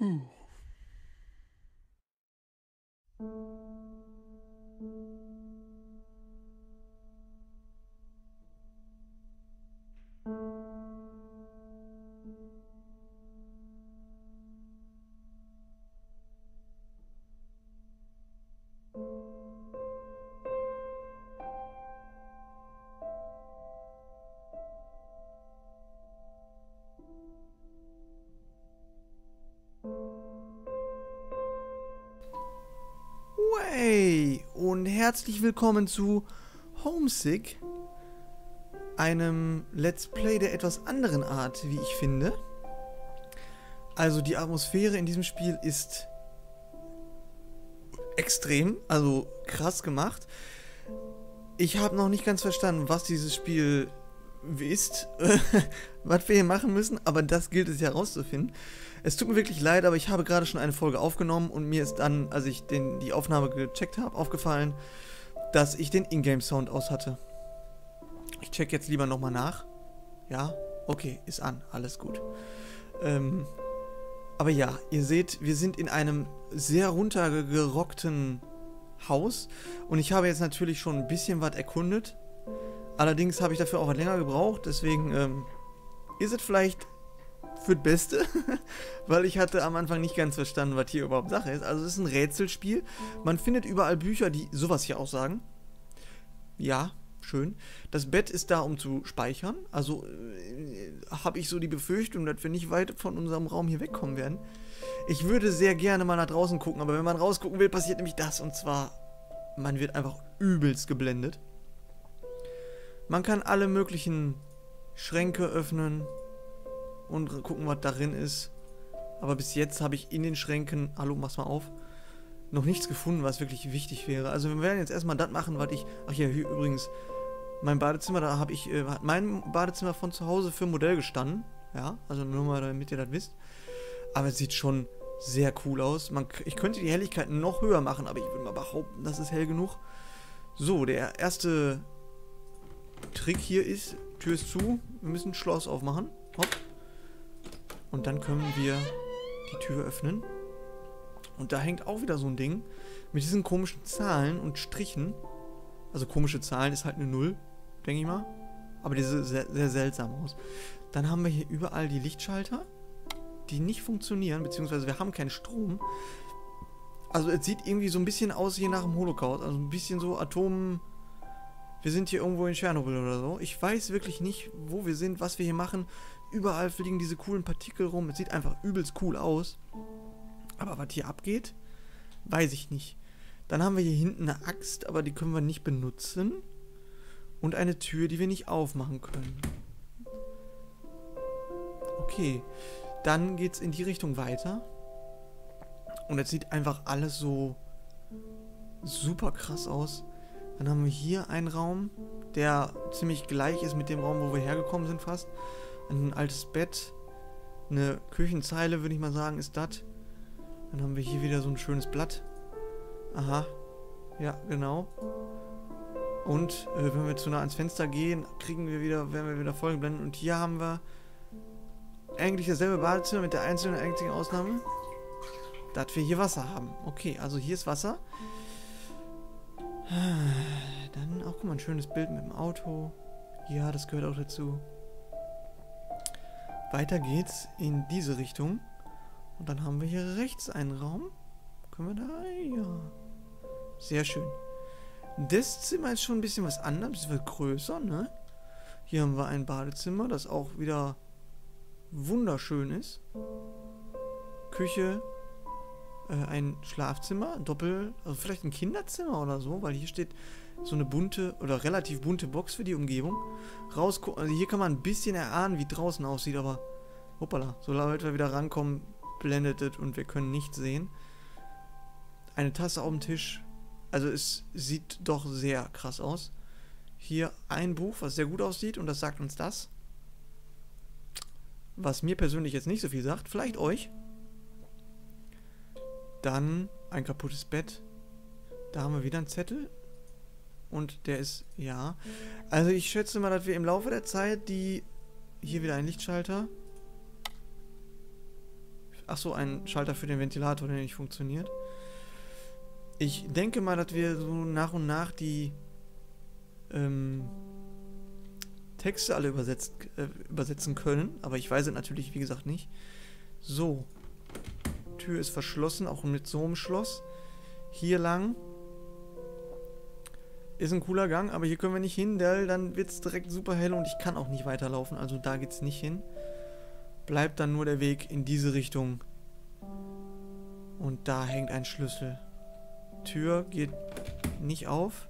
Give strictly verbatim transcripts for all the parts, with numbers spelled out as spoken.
Hey und herzlich willkommen zu Homesick, einem Let's Play der etwas anderen Art, wie ich finde. Also die Atmosphäre in diesem Spiel ist extrem, also krass gemacht. Ich habe noch nicht ganz verstanden, was dieses Spiel ist, was wir hier machen müssen, aber das gilt es ja herauszufinden. Es tut mir wirklich leid, aber ich habe gerade schon eine Folge aufgenommen und mir ist dann, als ich den, die Aufnahme gecheckt habe, aufgefallen, dass ich den Ingame-Sound aus hatte. Ich check jetzt lieber nochmal nach. Ja, okay, ist an, alles gut. Ähm, aber ja, ihr seht, wir sind in einem sehr runtergerockten Haus und ich habe jetzt natürlich schon ein bisschen was erkundet. Allerdings habe ich dafür auch länger gebraucht, deswegen ähm, ist es vielleicht für das Beste, weil ich hatte am Anfang nicht ganz verstanden, was hier überhaupt Sache ist. Also es ist ein Rätselspiel. Man findet überall Bücher, die sowas hier auch sagen. Ja, schön. Das Bett ist da, um zu speichern. Also äh, habe ich so die Befürchtung, dass wir nicht weit von unserem Raum hier wegkommen werden. Ich würde sehr gerne mal nach draußen gucken, aber wenn man rausgucken will, passiert nämlich das. Und zwar, man wird einfach übelst geblendet. Man kann alle möglichen Schränke öffnen und gucken, was darin ist. Aber bis jetzt habe ich in den Schränken, hallo, mach's mal auf, noch nichts gefunden, was wirklich wichtig wäre. Also wir werden jetzt erstmal das machen, was ich... Ach ja, hier übrigens, mein Badezimmer, da habe ich, äh, hat mein Badezimmer von zu Hause für Modell gestanden. Ja, also nur mal, damit ihr das wisst. Aber es sieht schon sehr cool aus. Man, ich könnte die Helligkeit noch höher machen, aber ich würde mal behaupten, das ist hell genug. So, der erste Trick hier ist, Tür ist zu, wir müssen ein Schloss aufmachen. Hopp. Und dann können wir die Tür öffnen. Und da hängt auch wieder so ein Ding mit diesen komischen Zahlen und Strichen. Also komische Zahlen ist halt eine Null, denke ich mal. Aber die sehen sehr, sehr seltsam aus. Dann haben wir hier überall die Lichtschalter, die nicht funktionieren, beziehungsweise wir haben keinen Strom. Also es sieht irgendwie so ein bisschen aus wie nach dem Holocaust. Also ein bisschen so Atom... Wir sind hier irgendwo in Tschernobyl oder so. Ich weiß wirklich nicht, wo wir sind, was wir hier machen. Überall fliegen diese coolen Partikel rum. Es sieht einfach übelst cool aus. Aber was hier abgeht, weiß ich nicht. Dann haben wir hier hinten eine Axt, aber die können wir nicht benutzen. Und eine Tür, die wir nicht aufmachen können. Okay. Dann geht's in die Richtung weiter. Und es sieht einfach alles so super krass aus. Dann haben wir hier einen Raum, der ziemlich gleich ist mit dem Raum, wo wir hergekommen sind fast. Ein altes Bett, eine Küchenzeile, würde ich mal sagen, ist das. Dann haben wir hier wieder so ein schönes Blatt. Aha, ja, genau. Und äh, wenn wir zu nah ans Fenster gehen, kriegen wir wieder, werden wir wieder vollgeblendet. Und hier haben wir eigentlich dasselbe Badezimmer mit der einzelnen einzigen Ausnahme, dass wir hier Wasser haben. Okay, also hier ist Wasser. Dann auch, guck mal, ein schönes Bild mit dem Auto. Ja, das gehört auch dazu. Weiter geht's in diese Richtung. Und dann haben wir hier rechts einen Raum. Können wir da? Ja. Sehr schön. Das Zimmer ist schon ein bisschen was anderes. Es wird größer, ne? Hier haben wir ein Badezimmer, das auch wieder wunderschön ist. Küche. Ein Schlafzimmer, Doppel, also vielleicht ein Kinderzimmer oder so, weil hier steht so eine bunte oder relativ bunte Box für die Umgebung. Rausgucken, also hier kann man ein bisschen erahnen, wie draußen aussieht, aber hoppala, sobald wir wieder rankommen, blendet es und wir können nichts sehen. Eine Tasse auf dem Tisch, also es sieht doch sehr krass aus. Hier ein Buch, was sehr gut aussieht und das sagt uns das. Was mir persönlich jetzt nicht so viel sagt, vielleicht euch. Dann ein kaputtes Bett. Da haben wir wieder einen Zettel. Und der ist, ja. Also ich schätze mal, dass wir im Laufe der Zeit die... Hier wieder ein Lichtschalter. Achso, ein Schalter für den Ventilator, der nicht funktioniert. Ich denke mal, dass wir so nach und nach die ähm, Texte alle übersetzt, äh, übersetzen können. Aber ich weiß es natürlich, wie gesagt, nicht. So. Tür ist verschlossen, auch mit so einem Schloss. Hier lang. Ist ein cooler Gang, aber hier können wir nicht hin, denn dann wird es direkt super hell und ich kann auch nicht weiterlaufen. Also da geht's nicht hin. Bleibt dann nur der Weg in diese Richtung. Und da hängt ein Schlüssel. Tür geht nicht auf.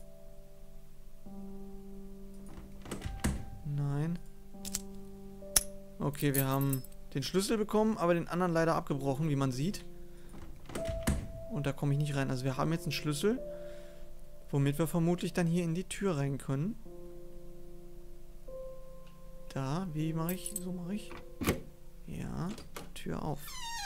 Nein. Okay, wir haben den Schlüssel bekommen, aber den anderen leider abgebrochen, wie man sieht. Und da komme ich nicht rein. Also wir haben jetzt einen Schlüssel, womit wir vermutlich dann hier in die Tür rein können. Da, wie mache ich? So mache ich. Ja, Tür auf.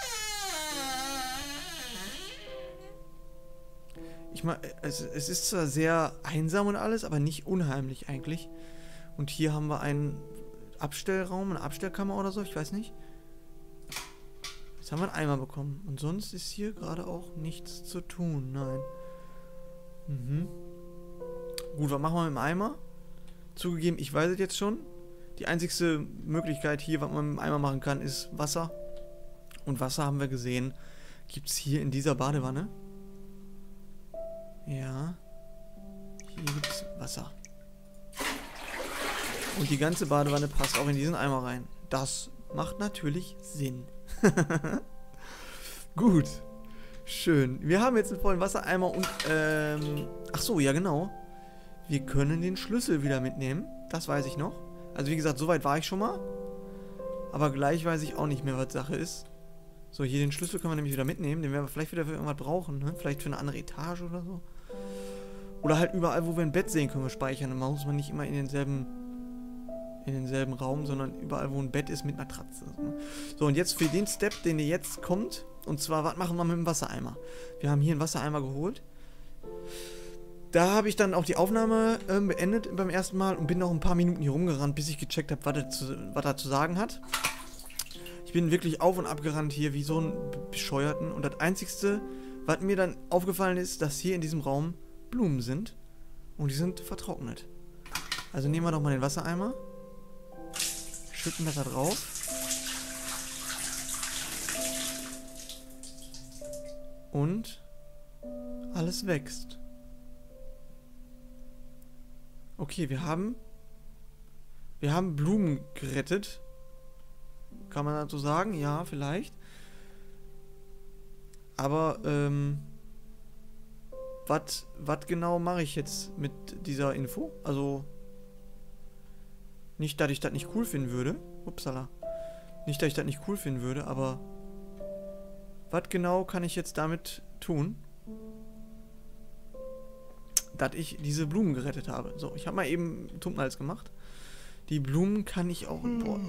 Ich meine, es, es ist zwar sehr einsam und alles, aber nicht unheimlich eigentlich. Und hier haben wir einen Abstellraum, eine Abstellkammer oder so, ich weiß nicht. Jetzt haben wir einen Eimer bekommen. Und sonst ist hier gerade auch nichts zu tun, nein. Mhm. Gut, was machen wir mit dem Eimer? Zugegeben, ich weiß es jetzt schon. Die einzigste Möglichkeit hier, was man mit dem Eimer machen kann, ist Wasser. Und Wasser, haben wir gesehen, gibt es hier in dieser Badewanne. Ja. Hier gibt es Wasser. Und die ganze Badewanne passt auch in diesen Eimer rein. Das macht natürlich Sinn. Gut. Schön. Wir haben jetzt einen vollen Wassereimer und, ähm... ach so, ja genau. Wir können den Schlüssel wieder mitnehmen. Das weiß ich noch. Also wie gesagt, soweit war ich schon mal. Aber gleich weiß ich auch nicht mehr, was Sache ist. So, hier den Schlüssel können wir nämlich wieder mitnehmen. Den werden wir vielleicht wieder für irgendwas brauchen, ne? Vielleicht für eine andere Etage oder so. Oder halt überall, wo wir ein Bett sehen, können wir speichern. Dann muss man nicht immer in denselben... in denselben Raum, sondern überall, wo ein Bett ist mit Matratze. So, und jetzt für den Step, den jetzt kommt, und zwar, was machen wir mit dem Wassereimer? Wir haben hier einen Wassereimer geholt. Da habe ich dann auch die Aufnahme äh, beendet beim ersten Mal und bin noch ein paar Minuten hier rumgerannt, bis ich gecheckt habe, was er zu, was er zu sagen hat. Ich bin wirklich auf und ab gerannt hier, wie so ein Bescheuerten. Und das Einzigste, was mir dann aufgefallen ist, dass hier in diesem Raum Blumen sind. Und die sind vertrocknet. Also nehmen wir doch mal den Wassereimer. Schütten wir da drauf. Und alles wächst. Okay, wir haben wir haben Blumen gerettet. Kann man dazu sagen? Ja, vielleicht. Aber, ähm, was genau mache ich jetzt mit dieser Info? Also, nicht, dass ich das nicht cool finden würde. Upsala. Nicht, dass ich das nicht cool finden würde, aber was genau kann ich jetzt damit tun, dass ich diese Blumen gerettet habe? So, ich habe mal eben Tumpenhals gemacht. Die Blumen kann ich auch... Boah.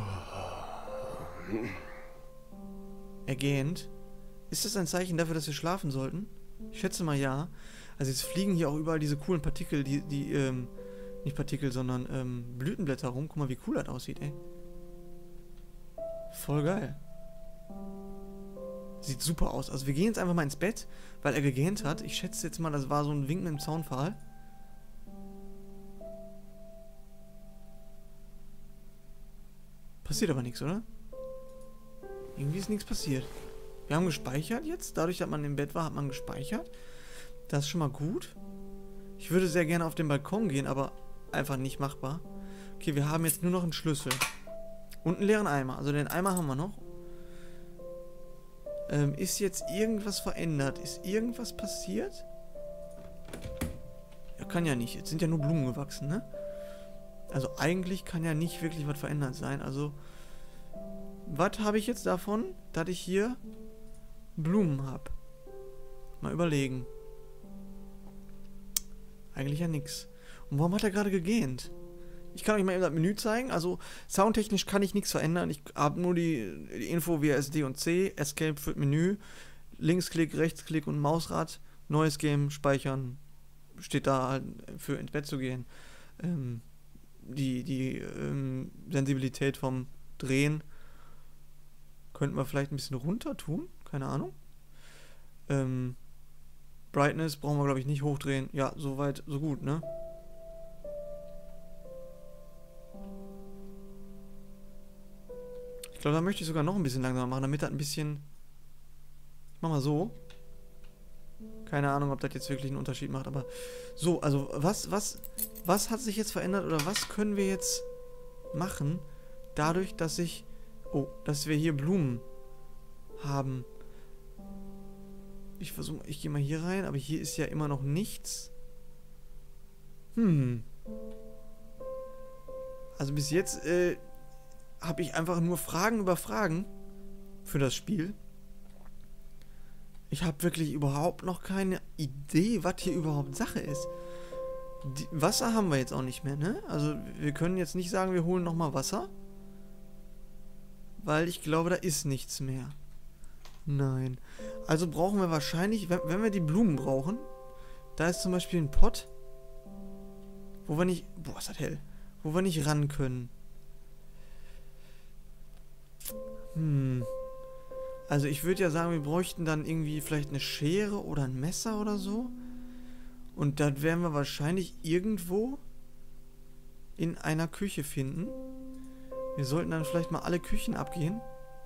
Ergähnt. Ist das ein Zeichen dafür, dass wir schlafen sollten? Ich schätze mal ja. Also jetzt fliegen hier auch überall diese coolen Partikel, die, die, ähm, nicht Partikel, sondern, ähm, Blütenblätter rum. Guck mal, wie cool das aussieht, ey. Voll geil. Sieht super aus. Also wir gehen jetzt einfach mal ins Bett, weil er gegähnt hat. Ich schätze jetzt mal, das war so ein Wink mit dem Zaunpfahl. Passiert aber nichts, oder? Irgendwie ist nichts passiert. Wir haben gespeichert jetzt. Dadurch, dass man im Bett war, hat man gespeichert. Das ist schon mal gut. Ich würde sehr gerne auf den Balkon gehen, aber einfach nicht machbar. Okay, wir haben jetzt nur noch einen Schlüssel. Und einen leeren Eimer. Also den Eimer haben wir noch. Ähm, ist jetzt irgendwas verändert? Ist irgendwas passiert? Ja, kann ja nicht. Jetzt sind ja nur Blumen gewachsen, ne? Also eigentlich kann ja nicht wirklich was verändert sein. Also, was habe ich jetzt davon, dass ich hier Blumen habe? Mal überlegen. Eigentlich ja nix. Und warum hat er gerade gegähnt? Ich kann euch mal eben das Menü zeigen. Also, soundtechnisch kann ich nichts verändern. Ich habe nur die, die Info via S D und C. Escape für Menü. Linksklick, Rechtsklick und Mausrad. Neues Game, speichern. Steht da halt für ins Bett zu gehen. Ähm, die die ähm, Sensibilität vom Drehen Könnten wir vielleicht ein bisschen runter tun. Keine Ahnung. Ähm, Brightness brauchen wir, glaube ich, nicht hochdrehen. Ja, soweit, so gut, ne? Ich glaube, da möchte ich sogar noch ein bisschen langsamer machen, damit das ein bisschen... Ich mach mal so. Keine Ahnung, ob das jetzt wirklich einen Unterschied macht, aber... So, also, was, was, was hat sich jetzt verändert oder was können wir jetzt machen, dadurch, dass ich... Oh, dass wir hier Blumen haben. Ich versuche, ich gehe mal hier rein, aber hier ist ja immer noch nichts. Hm. Also bis jetzt, äh... habe ich einfach nur Fragen über Fragen für das Spiel. Ich habe wirklich überhaupt noch keine Idee, was hier überhaupt Sache ist. Die Wasser haben wir jetzt auch nicht mehr, ne? Also wir können jetzt nicht sagen, wir holen nochmal Wasser. Weil ich glaube, da ist nichts mehr. Nein. Also brauchen wir wahrscheinlich, wenn, wenn wir die Blumen brauchen, da ist zum Beispiel ein Pott, wo wir nicht... Boah, ist das hell. Wo wir nicht ran können. Hm. Also ich würde ja sagen, wir bräuchten dann irgendwie vielleicht eine Schere oder ein Messer oder so. Und das werden wir wahrscheinlich irgendwo in einer Küche finden. Wir sollten dann vielleicht mal alle Küchen abgehen.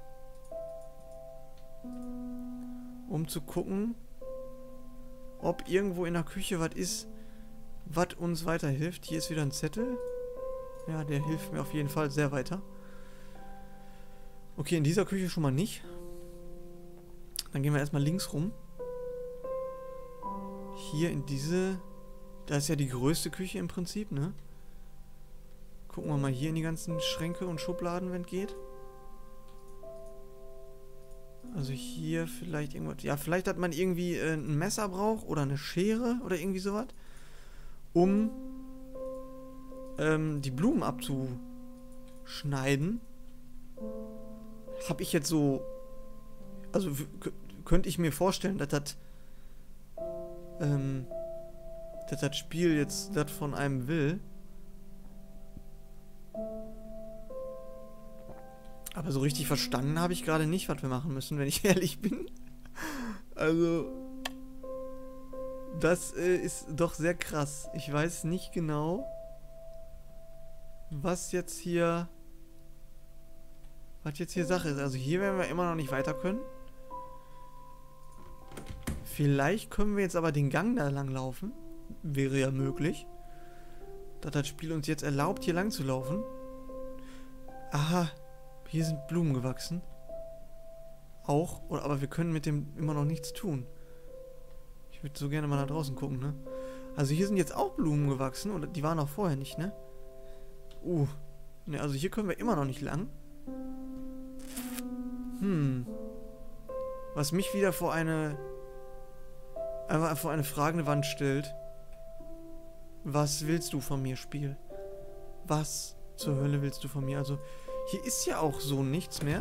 Um zu gucken, ob irgendwo in der Küche was ist, was uns weiterhilft. Hier ist wieder ein Zettel. Ja, der hilft mir auf jeden Fall sehr weiter. Okay, in dieser Küche schon mal nicht. Dann gehen wir erstmal links rum. Hier in diese... Da ist ja die größte Küche im Prinzip, ne? Gucken wir mal hier in die ganzen Schränke und Schubladen, wenn es geht. Also hier vielleicht irgendwas... Ja, vielleicht hat man irgendwie äh, ein Messer braucht oder eine Schere oder irgendwie sowas. Um ähm, die Blumen abzuschneiden. Habe ich jetzt so... Also könnte ich mir vorstellen, dass das... Ähm, dass das Spiel jetzt das von einem will. Aber so richtig verstanden habe ich gerade nicht, was wir machen müssen, wenn ich ehrlich bin. Also... Das äh, ist doch sehr krass. Ich weiß nicht genau, was jetzt hier... Was jetzt hier Sache ist. Also hier werden wir immer noch nicht weiter können. Vielleicht können wir jetzt aber den Gang da lang laufen. Wäre ja möglich. Dass das Spiel uns jetzt erlaubt, hier lang zu laufen. Aha. Hier sind Blumen gewachsen. Auch. Oder, aber wir können mit dem immer noch nichts tun. Ich würde so gerne mal nach draußen gucken, ne? Also hier sind jetzt auch Blumen gewachsen. Oder die waren auch vorher nicht, ne? Uh. Ne, also hier können wir immer noch nicht lang. Hm. Was mich wieder vor eine... Einfach vor eine fragende Wand stellt. Was willst du von mir, Spiel? Was zur Hölle willst du von mir? Also, hier ist ja auch so nichts mehr.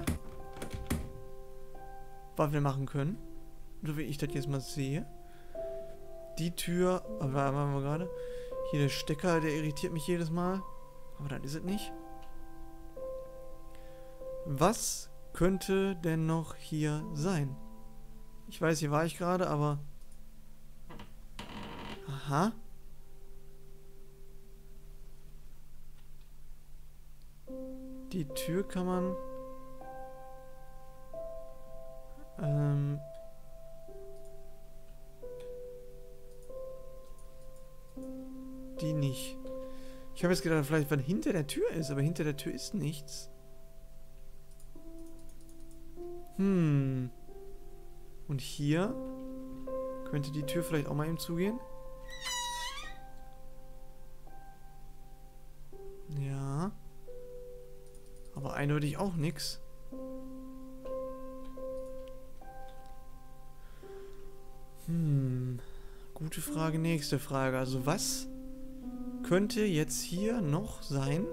Was wir machen können. So wie ich das jetzt mal sehe. Die Tür... Aber waren wir gerade? Hier der Stecker, der irritiert mich jedes Mal. Aber dann ist es nicht. Was könnte denn noch hier sein? Ich weiß, hier war ich gerade, aber... Aha. Die Tür kann man... Ähm... Die nicht. Ich habe jetzt gedacht, vielleicht was hinter der Tür ist, aber hinter der Tür ist nichts. Hm. Und hier könnte die Tür vielleicht auch mal eben zugehen. Ja. Aber eindeutig auch nix. Hm. Gute Frage, nächste Frage. Also was könnte jetzt hier noch sein?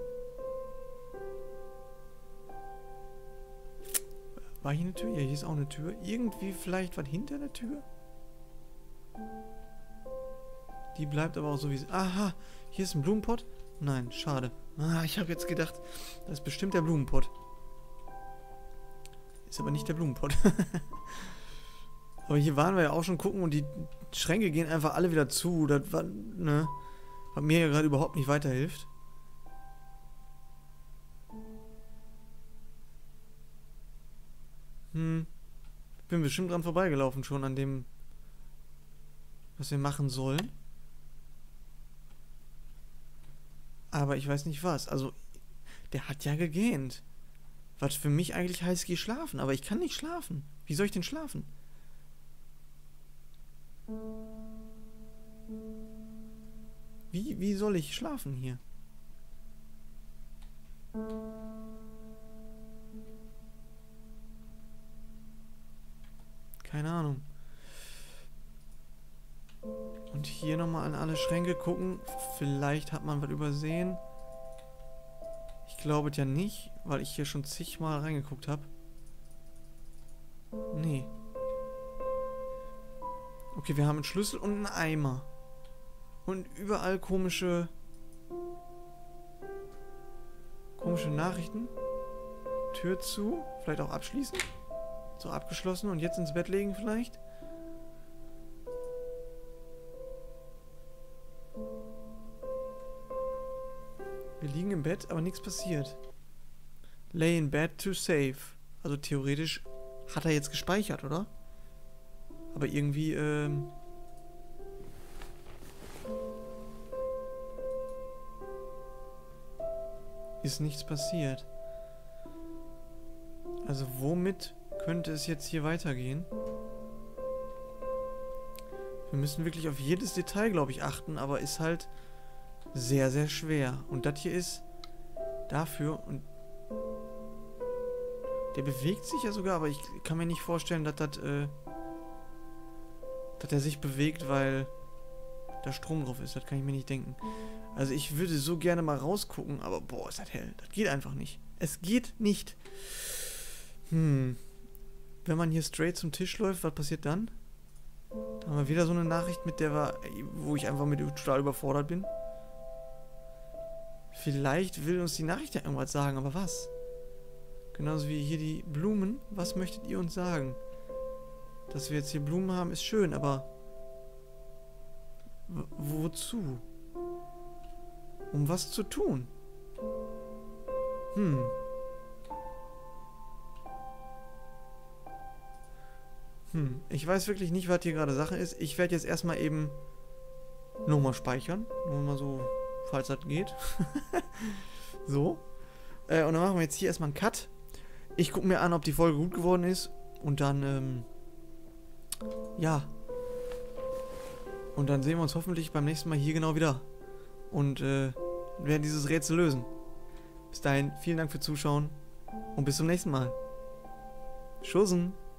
War hier eine Tür? Ja, hier ist auch eine Tür. Irgendwie vielleicht was hinter der Tür? Die bleibt aber auch so wie sie... Aha, hier ist ein Blumenpott. Nein, schade. Ah, ich habe jetzt gedacht, das ist bestimmt der Blumenpott. Ist aber nicht der Blumenpott. Aber hier waren wir ja auch schon gucken und die Schränke gehen einfach alle wieder zu. Das war, ne, was mir ja gerade überhaupt nicht weiterhilft. Hm. Bin bestimmt dran vorbeigelaufen schon an dem, was wir machen sollen. Aber ich weiß nicht was. Also, der hat ja gegähnt. Was für mich eigentlich heißt, geh schlafen. Aber ich kann nicht schlafen. Wie soll ich denn schlafen? Wie, wie soll ich schlafen hier? Keine Ahnung. Und hier nochmal an alle Schränke gucken. Vielleicht hat man was übersehen. Ich glaube ja nicht, weil ich hier schon zigmal reingeguckt habe. Nee. Okay, wir haben einen Schlüssel und einen Eimer. Und überall komische... Komische Nachrichten. Tür zu. Vielleicht auch abschließen. So, abgeschlossen. Und jetzt ins Bett legen vielleicht. Wir liegen im Bett, aber nichts passiert. Lay in bed to save. Also theoretisch hat er jetzt gespeichert, oder? Aber irgendwie, ähm... ist nichts passiert. Also womit könnte es jetzt hier weitergehen? Wir müssen wirklich auf jedes Detail, glaube ich, achten, aber ist halt sehr, sehr schwer. Und das hier ist dafür und der bewegt sich ja sogar, aber ich kann mir nicht vorstellen, dass das, äh, dass er sich bewegt, weil da Strom drauf ist. Das kann ich mir nicht denken. Also ich würde so gerne mal rausgucken, aber boah, ist das hell. Das geht einfach nicht. Es geht nicht. Hm. Wenn man hier straight zum Tisch läuft, was passiert dann? Da haben wir wieder so eine Nachricht, mit der wir, wo ich einfach mit total überfordert bin. Vielleicht will uns die Nachricht ja irgendwas sagen, aber was? Genauso wie hier die Blumen. Was möchtet ihr uns sagen? Dass wir jetzt hier Blumen haben, ist schön, aber w- wozu? Um was zu tun? Hm. Hm. Ich weiß wirklich nicht, was hier gerade Sache ist. Ich werde jetzt erstmal eben nochmal speichern. Nur mal so, falls das geht. So. Äh, und dann machen wir jetzt hier erstmal einen Cut. Ich gucke mir an, ob die Folge gut geworden ist. Und dann, ähm, ja. Und dann sehen wir uns hoffentlich beim nächsten Mal hier genau wieder. Und, äh, werden dieses Rätsel lösen. Bis dahin, vielen Dank fürs Zuschauen. Und bis zum nächsten Mal. Tschüssen.